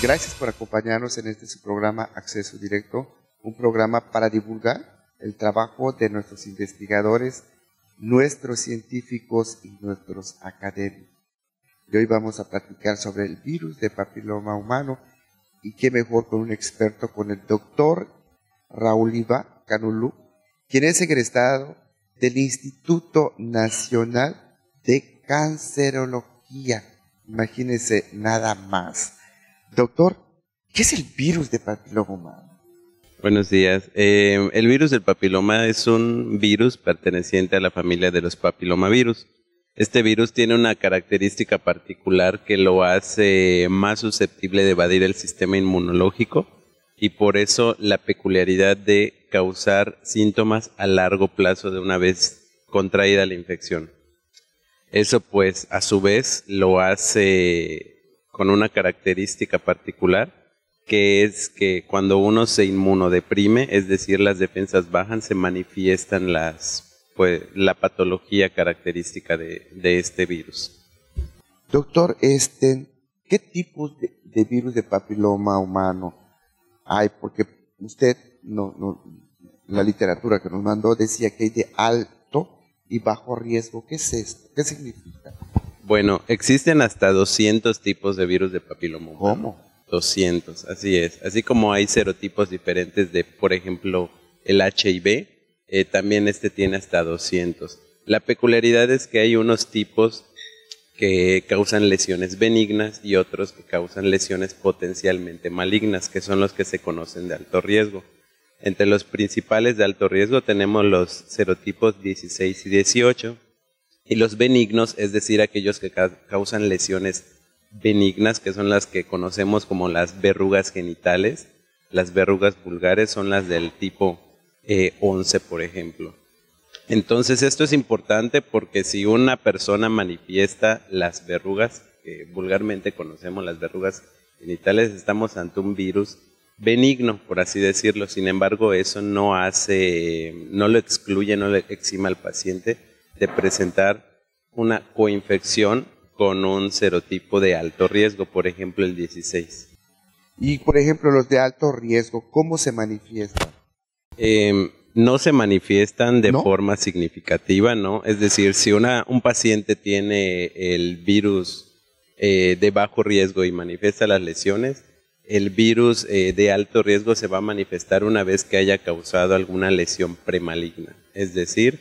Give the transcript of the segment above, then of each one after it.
Gracias por acompañarnos en este su programa Acceso Directo, un programa para divulgar el trabajo de nuestros investigadores, nuestros científicos y nuestros académicos. Y hoy vamos a platicar sobre el virus de papiloma humano, y qué mejor con un experto, con el doctor Rauliva Canulú, quien es egresado del Instituto Nacional de Cancerología. Imagínense nada más. Doctor, ¿qué es el virus de papiloma humano? Buenos días. El virus del papiloma es un virus perteneciente a la familia de los papilomavirus. Este virus tiene una característica particular que lo hace más susceptible de evadir el sistema inmunológico y por eso la peculiaridad de causar síntomas a largo plazo de una vez contraída la infección. Eso pues a su vez lo hace con una característica particular, que es que cuando uno se inmunodeprime, es decir, las defensas bajan, se manifiestan la patología característica de este virus. Doctor, ¿qué tipos de virus de papiloma humano hay? Porque usted, la literatura que nos mandó decía que hay de alto y bajo riesgo. ¿Qué es esto? ¿Qué significa? Bueno, existen hasta 200 tipos de virus de papiloma humano. ¿Cómo? 200, así es. Así como hay serotipos diferentes de, por ejemplo, el HIV, también tiene hasta 200. La peculiaridad es que hay unos tipos que causan lesiones benignas y otros que causan lesiones potencialmente malignas, que son los que se conocen de alto riesgo. Entre los principales de alto riesgo tenemos los serotipos 16 y 18, y los benignos, es decir, aquellos que causan lesiones benignas, que son las que conocemos como las verrugas genitales. Las verrugas vulgares son las del tipo 11, por ejemplo. Entonces esto es importante porque si una persona manifiesta las verrugas, que vulgarmente conocemos las verrugas genitales, estamos ante un virus benigno, por así decirlo. Sin embargo, eso no lo excluye, no le exima al paciente de presentar una coinfección con un serotipo de alto riesgo, por ejemplo el 16. Y por ejemplo los de alto riesgo, ¿cómo se manifiestan? No se manifiestan de forma significativa, ¿no? Es decir, si un paciente tiene el virus de bajo riesgo y manifiesta las lesiones, el virus de alto riesgo se va a manifestar una vez que haya causado alguna lesión premaligna. Es decir,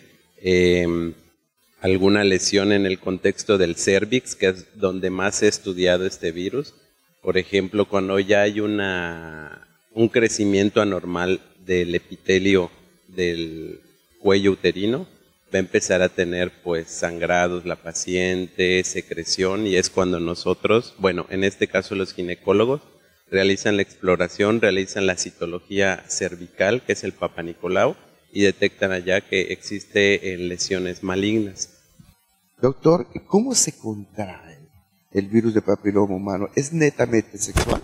alguna lesión en el contexto del cérvix, que es donde más se ha estudiado este virus. Por ejemplo, cuando ya hay un crecimiento anormal del epitelio del cuello uterino, va a empezar a tener pues sangrados la paciente, secreción, y es cuando nosotros, bueno, en este caso los ginecólogos, realizan la exploración, realizan la citología cervical, que es el Papa Nicolau, y detectan allá que existe lesiones malignas. Doctor, ¿cómo se contrae el virus de papiloma humano? ¿Es netamente sexual?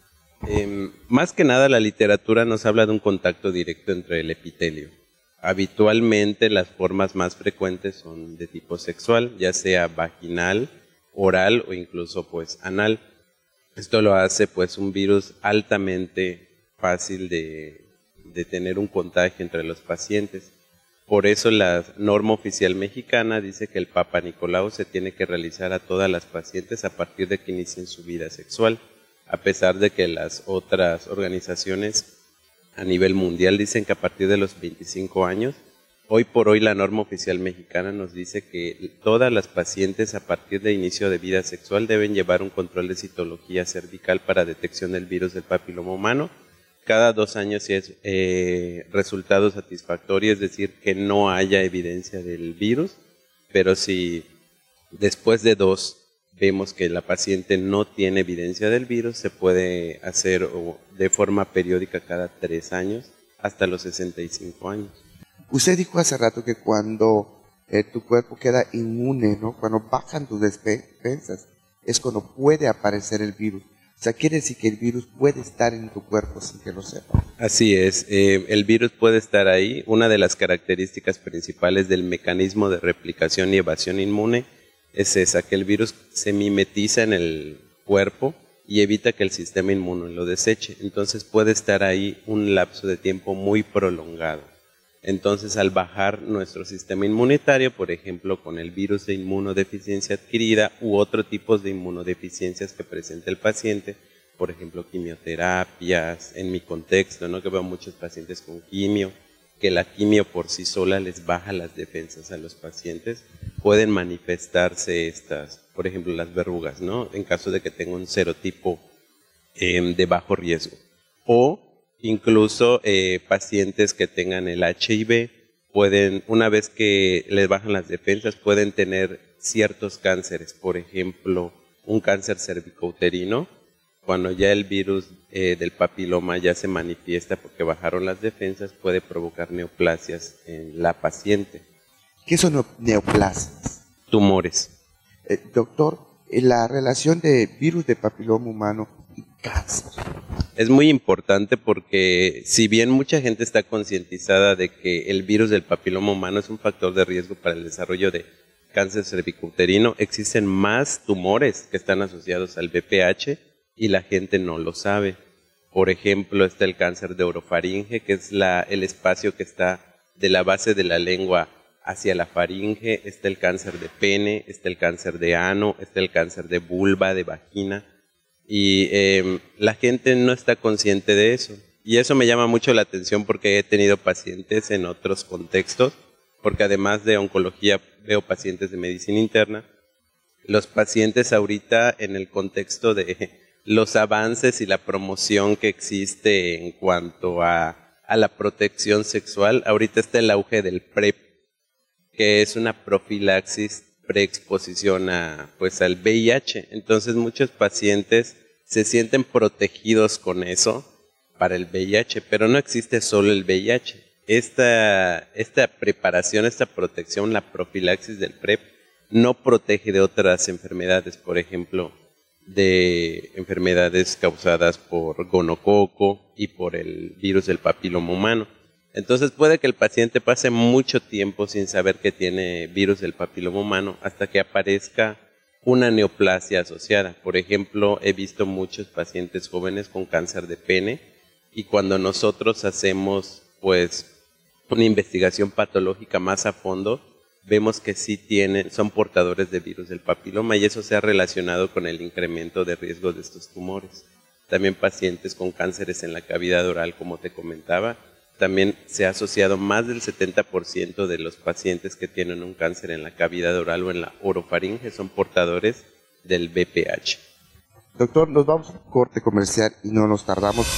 Más que nada la literatura nos habla de un contacto directo entre el epitelio. Habitualmente las formas más frecuentes son de tipo sexual, ya sea vaginal, oral o incluso pues anal. Esto lo hace pues un virus altamente fácil de tener un contagio entre los pacientes. Por eso la norma oficial mexicana dice que el Papa Nicolau se tiene que realizar a todas las pacientes a partir de que inicien su vida sexual, a pesar de que las otras organizaciones a nivel mundial dicen que a partir de los 25 años. Hoy por hoy la norma oficial mexicana nos dice que todas las pacientes a partir de inicio de vida sexual deben llevar un control de citología cervical para detección del virus del papiloma humano. Cada 2 años si es resultado satisfactorio, es decir, que no haya evidencia del virus, pero si después de 2 vemos que la paciente no tiene evidencia del virus, se puede hacer de forma periódica cada 3 años hasta los 65 años. Usted dijo hace rato que cuando tu cuerpo queda inmune, ¿no? Cuando bajan tus defensas, es cuando puede aparecer el virus. O sea, quiere decir que el virus puede estar en tu cuerpo sin que lo sepas. Así es, el virus puede estar ahí. Una de las características principales del mecanismo de replicación y evasión inmune es esa, que el virus se mimetiza en el cuerpo y evita que el sistema inmune lo deseche. Entonces puede estar ahí un lapso de tiempo muy prolongado. Entonces, al bajar nuestro sistema inmunitario, por ejemplo, con el virus de inmunodeficiencia adquirida u otro tipo de inmunodeficiencias que presenta el paciente, por ejemplo, quimioterapias, en mi contexto, ¿no? Que veo muchos pacientes con quimio, que la quimio por sí sola les baja las defensas a los pacientes, pueden manifestarse estas, por ejemplo, las verrugas, ¿no? En caso de que tenga un serotipo de bajo riesgo. O incluso pacientes que tengan el HIV pueden, una vez que les bajan las defensas, pueden tener ciertos cánceres, por ejemplo, un cáncer cervicouterino, cuando ya el virus del papiloma ya se manifiesta porque bajaron las defensas, puede provocar neoplasias en la paciente. ¿Qué son neoplasias? Tumores. Doctor, la relación de virus de papiloma humano y cáncer. Es muy importante porque si bien mucha gente está concientizada de que el virus del papiloma humano es un factor de riesgo para el desarrollo de cáncer cervicouterino, existen más tumores que están asociados al VPH y la gente no lo sabe. Por ejemplo, está el cáncer de orofaringe, que es el espacio que está de la base de la lengua hacia la faringe, está el cáncer de pene, está el cáncer de ano, está el cáncer de vulva, de vagina. Y la gente no está consciente de eso. Y eso me llama mucho la atención porque he tenido pacientes en otros contextos, porque además de oncología veo pacientes de medicina interna. Los pacientes ahorita en el contexto de los avances y la promoción que existe en cuanto a la protección sexual, ahorita está el auge del PrEP, que es una profilaxis preexposición al VIH. Entonces muchos pacientes se sienten protegidos con eso para el VIH, pero no existe solo el VIH. Esta preparación, esta protección, la profilaxis del PrEP, no protege de otras enfermedades, por ejemplo, de enfermedades causadas por gonococo y por el virus del papiloma humano. Entonces puede que el paciente pase mucho tiempo sin saber que tiene virus del papiloma humano hasta que aparezca una neoplasia asociada. Por ejemplo, he visto muchos pacientes jóvenes con cáncer de pene y cuando nosotros hacemos una investigación patológica más a fondo, vemos que sí son portadores de virus del papiloma y eso se ha relacionado con el incremento de riesgo de estos tumores. También pacientes con cánceres en la cavidad oral, como te comentaba, también se ha asociado más del 70% de los pacientes que tienen un cáncer en la cavidad oral o en la orofaringe son portadores del VPH. Doctor, nos vamos a corte comercial y no nos tardamos.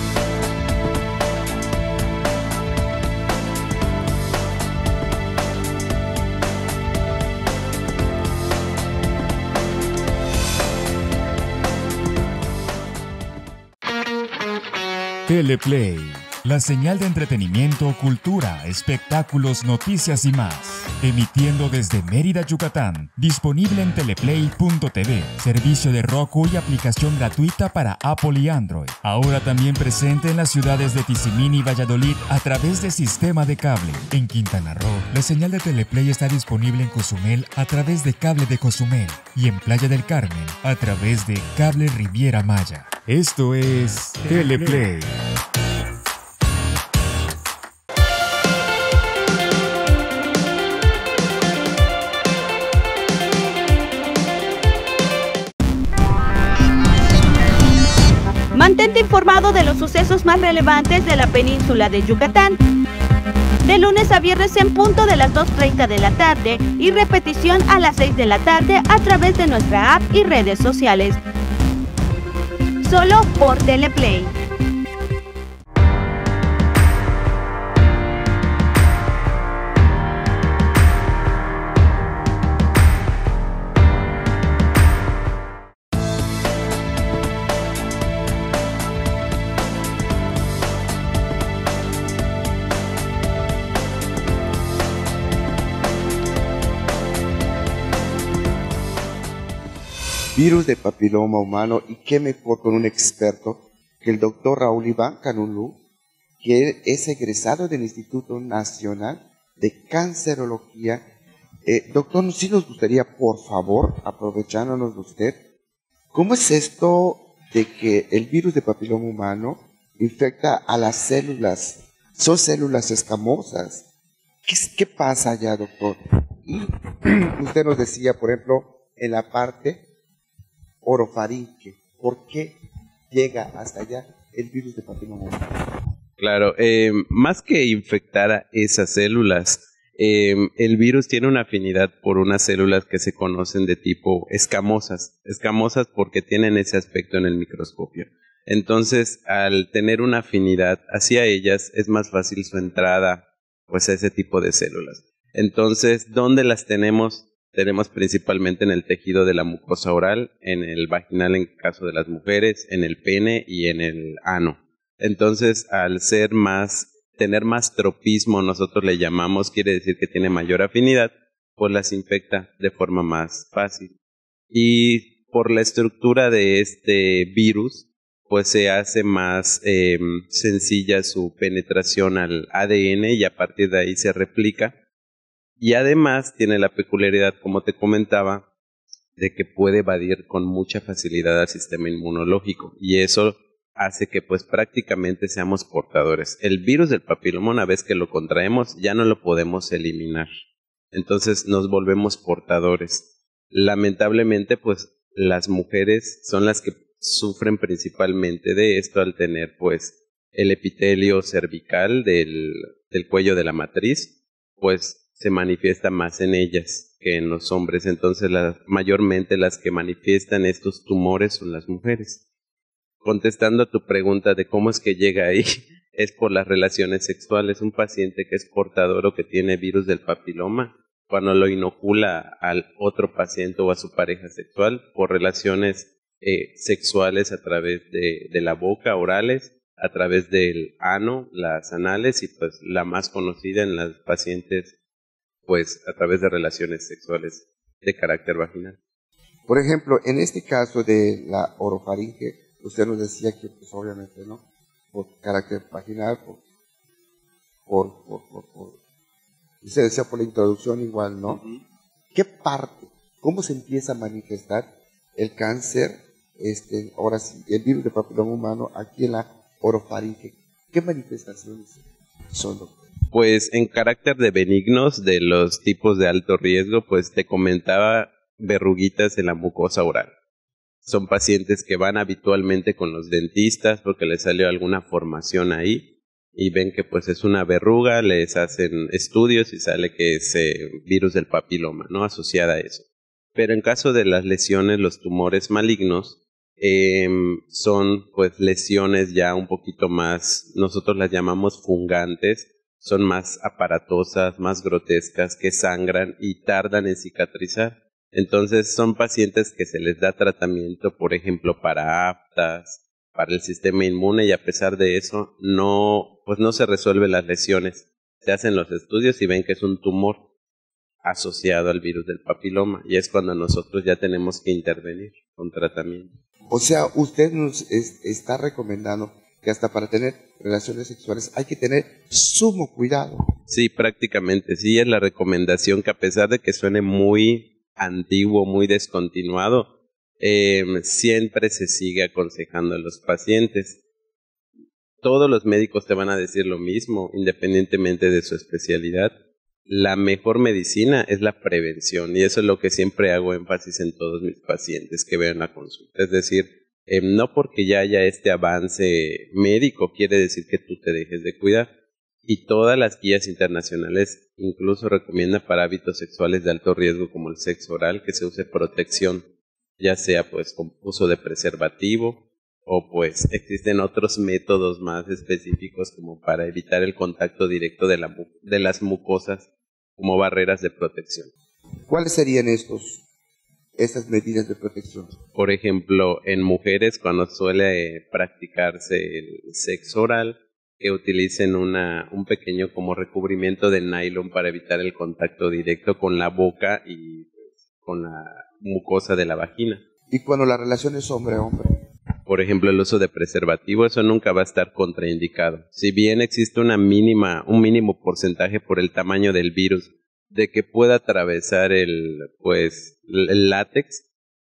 Teleplay, la señal de entretenimiento, cultura, espectáculos, noticias y más. Emitiendo desde Mérida, Yucatán. Disponible en teleplay.tv, servicio de Roku y aplicación gratuita para Apple y Android. Ahora también presente en las ciudades de Tizimín y Valladolid a través de sistema de cable. En Quintana Roo, la señal de Teleplay está disponible en Cozumel a través de cable de Cozumel y en Playa del Carmen a través de cable Riviera Maya. Esto es Teleplay. Mantente informado de los sucesos más relevantes de la península de Yucatán. De lunes a viernes en punto de las 2:30 de la tarde y repetición a las 6 de la tarde a través de nuestra app y redes sociales. Solo por Teleplay. Virus de papiloma humano, y qué mejor con un experto que el doctor Raúl Iván Canulú, que es egresado del Instituto Nacional de Cancerología. Doctor, sí nos gustaría, por favor, aprovechándonos de usted, ¿cómo es esto de que el virus de papiloma humano infecta a las células. Son células escamosas. ¿Qué pasa allá, doctor? Y usted nos decía, por ejemplo, en la parte orofaringe, ¿por qué llega hasta allá el virus de papiloma humano? Claro, más que infectar a esas células, el virus tiene una afinidad por unas células que se conocen de tipo escamosas. Escamosas porque tienen ese aspecto en el microscopio. Entonces, al tener una afinidad hacia ellas, es más fácil su entrada pues, a ese tipo de células. Entonces, ¿dónde las tenemos? Tenemos principalmente en el tejido de la mucosa oral, en el vaginal en caso de las mujeres, en el pene y en el ano. Entonces, al tener más tropismo, nosotros le llamamos, quiere decir que tiene mayor afinidad, pues las infecta de forma más fácil. Y por la estructura de este virus, pues se hace más sencilla su penetración al ADN y a partir de ahí se replica. Y además tiene la peculiaridad, como te comentaba, de que puede evadir con mucha facilidad al sistema inmunológico y eso hace que pues prácticamente seamos portadores. El virus del papiloma, una vez que lo contraemos, ya no lo podemos eliminar. Entonces nos volvemos portadores. Lamentablemente, pues las mujeres son las que sufren principalmente de esto al tener pues el epitelio cervical del cuello de la matriz, pues se manifiesta más en ellas que en los hombres. Entonces mayormente las que manifiestan estos tumores son las mujeres. Contestando a tu pregunta de cómo es que llega ahí, es por las relaciones sexuales. Un paciente que es portador o que tiene virus del papiloma, cuando lo inocula al otro paciente o a su pareja sexual por relaciones sexuales a través de la boca, orales, a través del ano, las anales y pues la más conocida en las pacientes pues a través de relaciones sexuales de carácter vaginal. Por ejemplo, en este caso de la orofaringe, usted nos decía que pues obviamente no, por carácter vaginal, usted decía por la introducción igual, ¿no? ¿Qué parte? ¿Cómo se empieza a manifestar el cáncer, ahora sí, el virus de papiloma humano aquí en la orofaringe? ¿Qué manifestaciones son, doctor? Pues en carácter de benignos de los tipos de alto riesgo, pues te comentaba verruguitas en la mucosa oral. Son pacientes que van habitualmente con los dentistas porque les salió alguna formación ahí y ven que pues es una verruga, les hacen estudios y sale que es virus del papiloma, ¿no? Asociada a eso. Pero en caso de las lesiones, los tumores malignos, son pues lesiones ya un poquito más, nosotros las llamamos fungantes, son más aparatosas, más grotescas, que sangran y tardan en cicatrizar. Entonces son pacientes que se les da tratamiento, por ejemplo, para aftas, para el sistema inmune y a pesar de eso no se resuelven las lesiones. Se hacen los estudios y ven que es un tumor asociado al virus del papiloma y es cuando nosotros ya tenemos que intervenir con tratamiento. O sea, usted nos está recomendando que hasta para tener relaciones sexuales hay que tener sumo cuidado. Sí, prácticamente, sí, es la recomendación que a pesar de que suene muy antiguo, muy descontinuado, siempre se sigue aconsejando a los pacientes. Todos los médicos te van a decir lo mismo, independientemente de su especialidad. La mejor medicina es la prevención y eso es lo que siempre hago énfasis en todos mis pacientes que vean la consulta. Es decir, no porque ya haya este avance médico quiere decir que tú te dejes de cuidar. Y todas las guías internacionales incluso recomiendan para hábitos sexuales de alto riesgo como el sexo oral que se use protección, ya sea pues con uso de preservativo o pues existen otros métodos más específicos como para evitar el contacto directo de las mucosas como barreras de protección. ¿Cuáles serían estas medidas de protección? Por ejemplo, en mujeres cuando suele practicarse el sexo oral, que utilicen un pequeño como recubrimiento de nylon para evitar el contacto directo con la boca y con la mucosa de la vagina. ¿Y cuando la relación es hombre-hombre? Por ejemplo, el uso de preservativo, eso nunca va a estar contraindicado. Si bien existe un mínimo porcentaje por el tamaño del virus de que pueda atravesar el látex,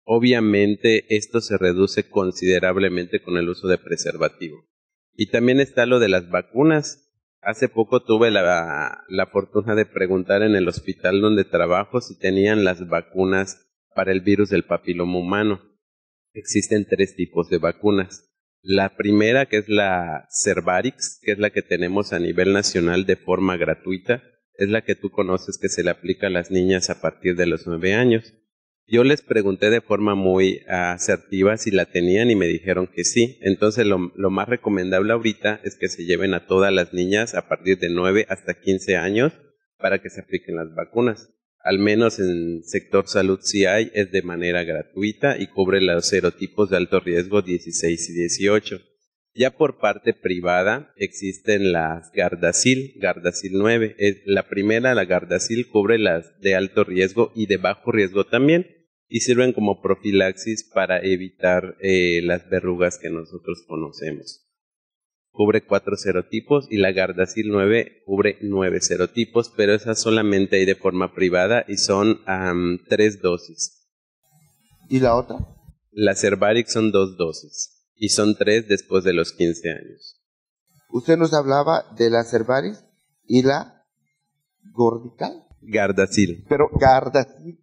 Obviamente esto se reduce considerablemente con el uso de preservativo. Y también está lo de las vacunas. Hace poco tuve la fortuna de preguntar en el hospital donde trabajo si tenían las vacunas para el virus del papiloma humano. Existen 3 tipos de vacunas. La primera, que es la Cervarix, que es la que tenemos a nivel nacional de forma gratuita, es la que tú conoces, que se le aplica a las niñas a partir de los 9 años. Yo les pregunté de forma muy asertiva si la tenían y me dijeron que sí. Entonces lo más recomendable ahorita es que se lleven a todas las niñas a partir de 9 hasta 15 años para que se apliquen las vacunas. Al menos en sector salud sí hay, es de manera gratuita y cubre los serotipos de alto riesgo 16 y 18. Ya por parte privada existen las Gardasil 9. La primera, la Gardasil, cubre las de alto riesgo y de bajo riesgo también, y sirven como profilaxis para evitar las verrugas que nosotros conocemos. Cubre 4 serotipos y la Gardasil 9 cubre 9 serotipos, pero esas solamente hay de forma privada y son 3 dosis. ¿Y la otra? La Cervarix son 2 dosis y son 3 después de los 15 años. Usted nos hablaba de la Cervarix y la Gordical. Gardasil. Pero Gardasil.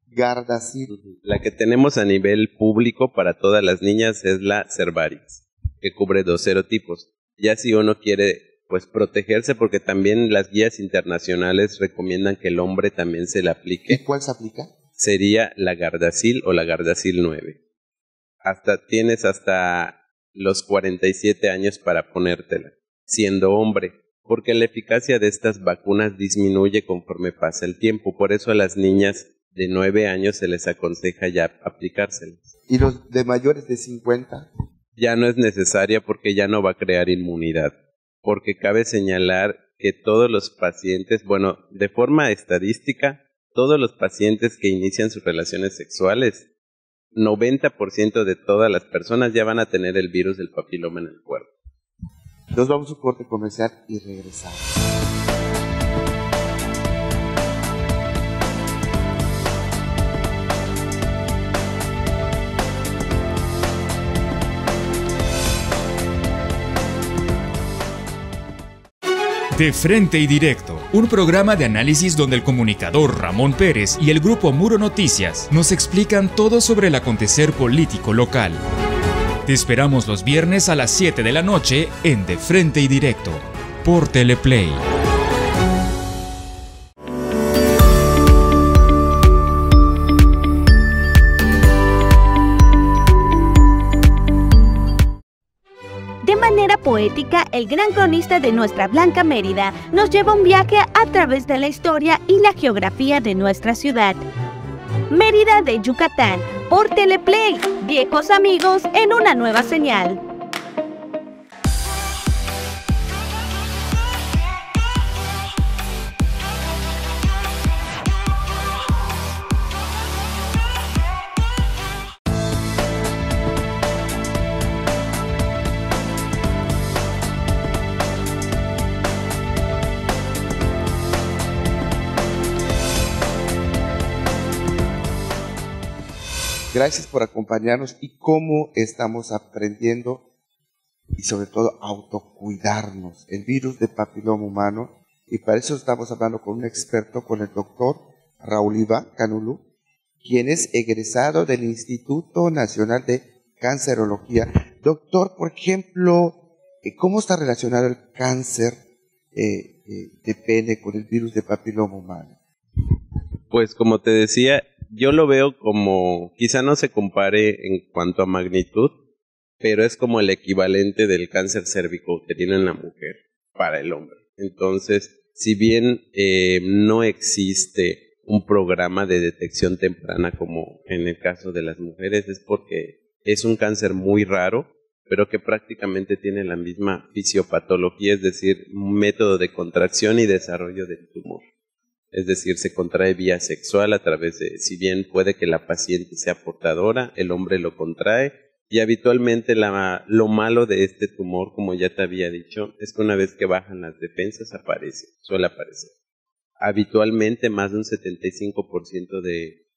La que tenemos a nivel público para todas las niñas es la Cervarix, que cubre 2 serotipos. Ya si uno quiere pues protegerse, porque también las guías internacionales recomiendan que el hombre también se la aplique. ¿Y cuál se aplica? Sería la Gardasil o la Gardasil 9. Tienes hasta los 47 años para ponértela, siendo hombre, porque la eficacia de estas vacunas disminuye conforme pasa el tiempo. Por eso a las niñas de 9 años se les aconseja ya aplicárselas. ¿Y los de mayores de 50? Ya no es necesaria porque ya no va a crear inmunidad. Porque cabe señalar que todos los pacientes, de forma estadística, todos los pacientes que inician sus relaciones sexuales, 90% de todas las personas ya van a tener el virus del papiloma en el cuerpo. Nos vamos a un corte comercial y regresamos. De Frente y Directo, un programa de análisis donde el comunicador Ramón Pérez y el grupo Muro Noticias nos explican todo sobre el acontecer político local. Te esperamos los viernes a las 7 de la noche en De Frente y Directo, por Teleplay. De manera poética, el gran cronista de nuestra Blanca Mérida nos lleva un viaje a través de la historia y la geografía de nuestra ciudad. Mérida de Yucatán, por Teleplay, viejos amigos en una nueva señal. Gracias por acompañarnos y cómo estamos aprendiendo y sobre todo autocuidarnos, el virus de papiloma humano, y para eso estamos hablando con un experto, con el doctor Raúl Iván Canulú, quien es egresado del Instituto Nacional de Cancerología. Doctor, por ejemplo, ¿cómo está relacionado el cáncer de pene con el virus de papiloma humano? Pues como te decía, yo lo veo como, quizá no se compare en cuanto a magnitud, pero es como el equivalente del cáncer cervicouterino en la mujer para el hombre. Entonces, si bien no existe un programa de detección temprana como en el caso de las mujeres, es porque es un cáncer muy raro, pero que prácticamente tiene la misma fisiopatología, es decir, un método de contracción y desarrollo del tumor. Es decir, se contrae vía sexual a través de, si bien puede que la paciente sea portadora, el hombre lo contrae, y habitualmente lo malo de este tumor, como ya te había dicho, es que una vez que bajan las defensas suele aparecer. Habitualmente más de un 75%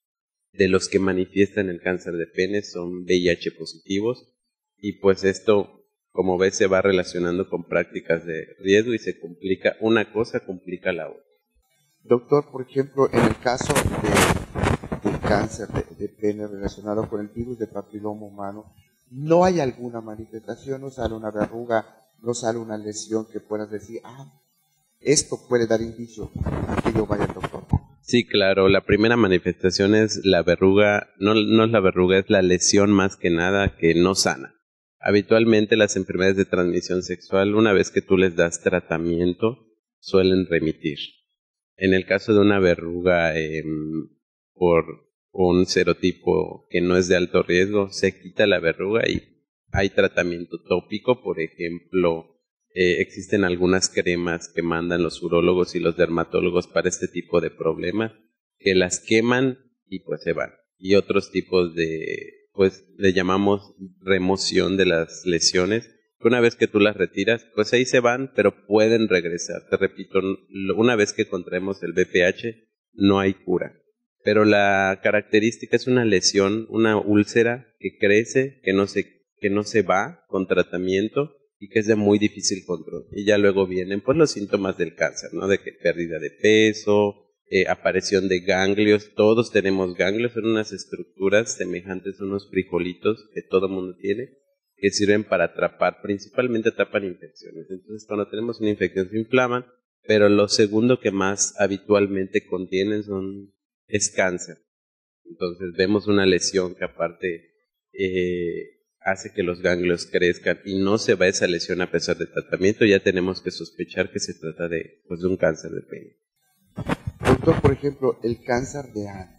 de los que manifiestan el cáncer de pene son VIH positivos, y pues esto, como ves, se va relacionando con prácticas de riesgo y se complica, una cosa complica la otra. Doctor, por ejemplo, en el caso del cáncer de pene relacionado con el virus de papiloma humano, ¿no hay alguna manifestación? ¿No sale una verruga? ¿No sale una lesión que puedas decir, esto puede dar indicio a que yo vaya al doctor? Sí, claro, la primera manifestación es la verruga, no es la verruga, es la lesión más que nada que no sana. Habitualmente las enfermedades de transmisión sexual, una vez que tú les das tratamiento, suelen remitir. En el caso de una verruga por un serotipo que no es de alto riesgo, se quita la verruga y hay tratamiento tópico. Por ejemplo, existen algunas cremas que mandan los urólogos y los dermatólogos para este tipo de problemas, que las queman y pues se van. Y otros tipos de, pues le llamamos remoción de las lesiones, que una vez que tú las retiras, pues ahí se van, pero pueden regresar. Te repito, una vez que contraemos el VPH, no hay cura. Pero la característica es una lesión, una úlcera que crece, que no se va con tratamiento y que es de muy difícil control. Y ya luego vienen pues los síntomas del cáncer, ¿no? De que pérdida de peso, aparición de ganglios. Todos tenemos ganglios, son unas estructuras semejantes a unos frijolitos que todo mundo tiene, que sirven para atrapar, principalmente atrapan infecciones. Entonces cuando tenemos una infección se inflaman, pero lo segundo que más habitualmente contienen es cáncer. Entonces vemos una lesión que aparte hace que los ganglios crezcan y no se va esa lesión a pesar del tratamiento, ya tenemos que sospechar que se trata de un cáncer de pene. Doctor, por ejemplo, el cáncer de ano,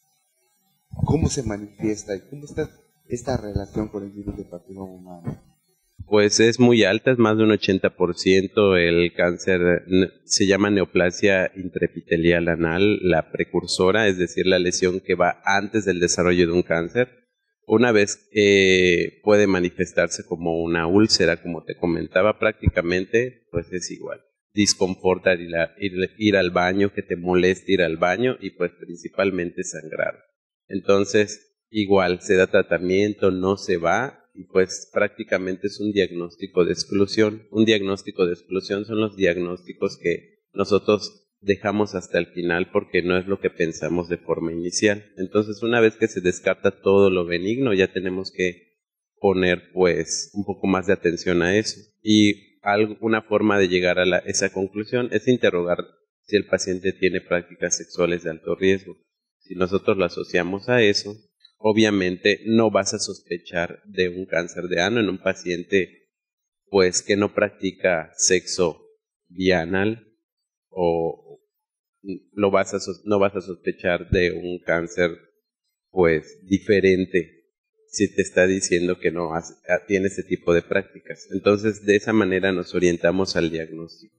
¿cómo se manifiesta y cómo está esta relación con el virus de papiloma humano? Pues es muy alta, es más de un 80%. El cáncer se llama neoplasia intraepitelial anal, la precursora, es decir, la lesión que va antes del desarrollo de un cáncer. Una vez puede manifestarse como una úlcera, como te comentaba, prácticamente pues es igual. Disconforta ir al baño, que te moleste ir al baño y pues principalmente sangrar. Entonces igual se da tratamiento, no se va y pues prácticamente es un diagnóstico de exclusión. Un diagnóstico de exclusión son los diagnósticos que nosotros dejamos hasta el final porque no es lo que pensamos de forma inicial. Entonces una vez que se descarta todo lo benigno ya tenemos que poner pues un poco más de atención a eso. Y una forma de llegar a esa conclusión es interrogar si el paciente tiene prácticas sexuales de alto riesgo. Si nosotros lo asociamos a eso, obviamente no vas a sospechar de un cáncer de ano en un paciente pues que no practica sexo bianal, o no vas a sospechar de un cáncer pues diferente si te está diciendo que no tiene ese tipo de prácticas. Entonces de esa manera nos orientamos al diagnóstico.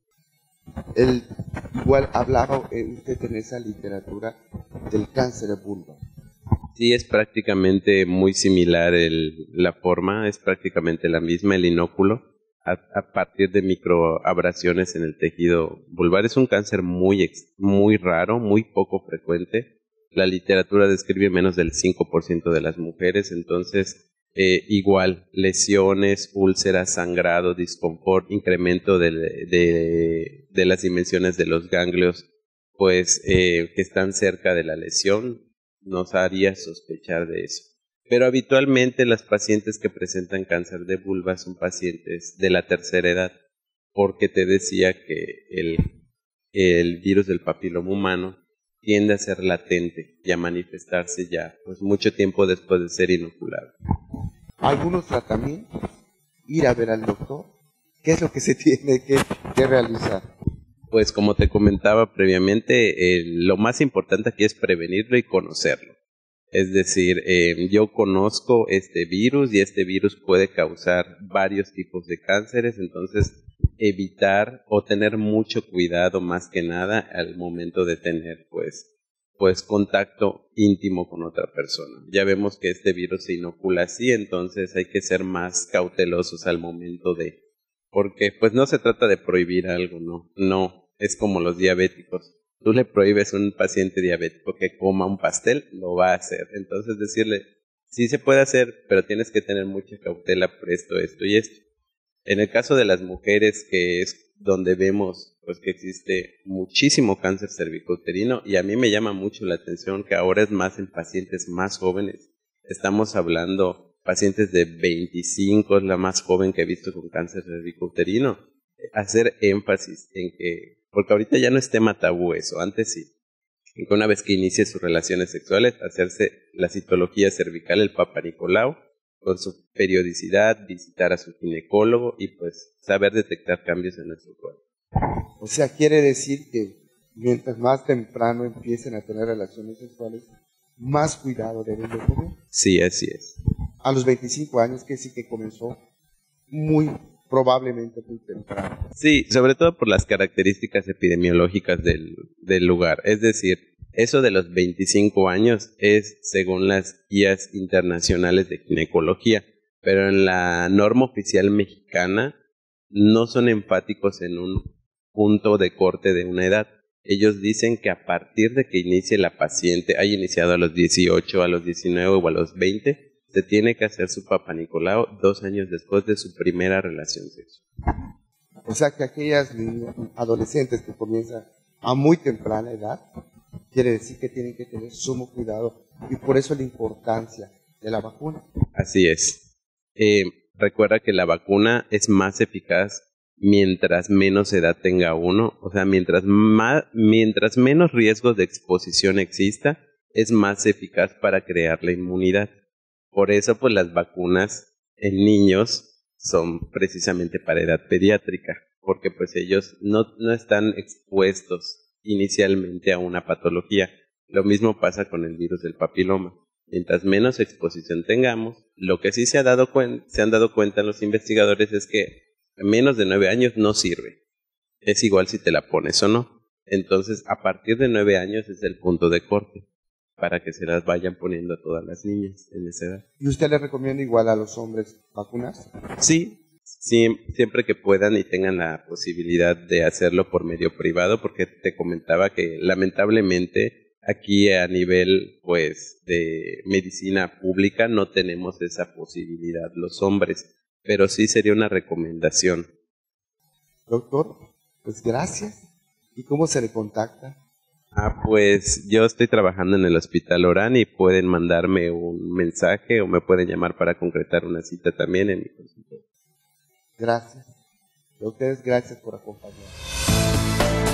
Igual hablaba usted en esa literatura del cáncer de vulva. Sí, es prácticamente muy similar la forma, es prácticamente la misma, el inóculo, a partir de microabrasiones en el tejido vulvar. Es un cáncer muy raro, muy poco frecuente. La literatura describe menos del 5% de las mujeres, entonces igual, lesiones, úlceras, sangrado, disconfort, incremento de las dimensiones de los ganglios, pues que están cerca de la lesión, nos haría sospechar de eso. Pero habitualmente las pacientes que presentan cáncer de vulva son pacientes de la tercera edad, porque te decía que el virus del papiloma humano tiende a ser latente y a manifestarse ya pues mucho tiempo después de ser inoculado. Algunos tratamientos, ir a ver al doctor, ¿qué es lo que se tiene que realizar? Pues como te comentaba previamente, lo más importante aquí es prevenirlo y conocerlo. Es decir, yo conozco este virus y este virus puede causar varios tipos de cánceres, entonces evitar o tener mucho cuidado más que nada al momento de tener pues contacto íntimo con otra persona. Ya vemos que este virus se inocula así, entonces hay que ser más cautelosos al momento porque pues no se trata de prohibir algo, no, es como los diabéticos. tú le prohíbes a un paciente diabético que coma un pastel, lo va a hacer. Entonces decirle, sí se puede hacer, pero tienes que tener mucha cautela por esto y esto. En el caso de las mujeres, que es donde vemos pues que existe muchísimo cáncer cervicouterino, y a mí me llama mucho la atención que ahora es más en pacientes más jóvenes. Estamos hablando pacientes de 25, es la más joven que he visto con cáncer cervicouterino. Hacer énfasis en que, porque ahorita ya no es tema tabú eso, antes sí, en que una vez que inicie sus relaciones sexuales, hacerse la citología cervical, el Papanicolau, con su periodicidad, visitar a su ginecólogo y pues saber detectar cambios en nuestro cuerpo. O sea, quiere decir que mientras más temprano empiecen a tener relaciones sexuales, más cuidado deben de tener. Sí, así es. A los 25 años, que sí que comenzó probablemente muy temprano. Sí, sobre todo por las características epidemiológicas del lugar. Es decir, eso de los 25 años es según las guías internacionales de ginecología, pero en la norma oficial mexicana no son enfáticos en un punto de corte de una edad. Ellos dicen que a partir de que inicie la paciente, haya iniciado a los 18, a los 19 o a los 20, se tiene que hacer su Papanicolau 2 años después de su primera relación sexual. O sea que aquellas adolescentes que comienzan a muy temprana edad, quiere decir que tienen que tener sumo cuidado, y por eso la importancia de la vacuna. Así es. Recuerda que la vacuna es más eficaz mientras menos edad tenga uno, o sea, mientras menos riesgos de exposición exista, es más eficaz para crear la inmunidad. Por eso, pues las vacunas en niños son precisamente para edad pediátrica, porque pues ellos no están expuestos inicialmente a una patología. Lo mismo pasa con el virus del papiloma. Mientras menos exposición tengamos, lo que sí se han dado cuenta los investigadores es que a menos de 9 años no sirve. Es igual si te la pones o no. Entonces, a partir de 9 años es el punto de corte para que se las vayan poniendo a todas las niñas en esa edad. ¿Y usted le recomienda igual a los hombres vacunarse? Sí, siempre que puedan y tengan la posibilidad de hacerlo por medio privado, porque te comentaba que lamentablemente aquí a nivel pues de medicina pública no tenemos esa posibilidad los hombres, pero sí sería una recomendación. Doctor, pues gracias. ¿Y cómo se le contacta? Pues yo estoy trabajando en el Hospital Orán y pueden mandarme un mensaje o me pueden llamar para concretar una cita también en mi consultorio. Gracias. A ustedes, gracias por acompañarnos.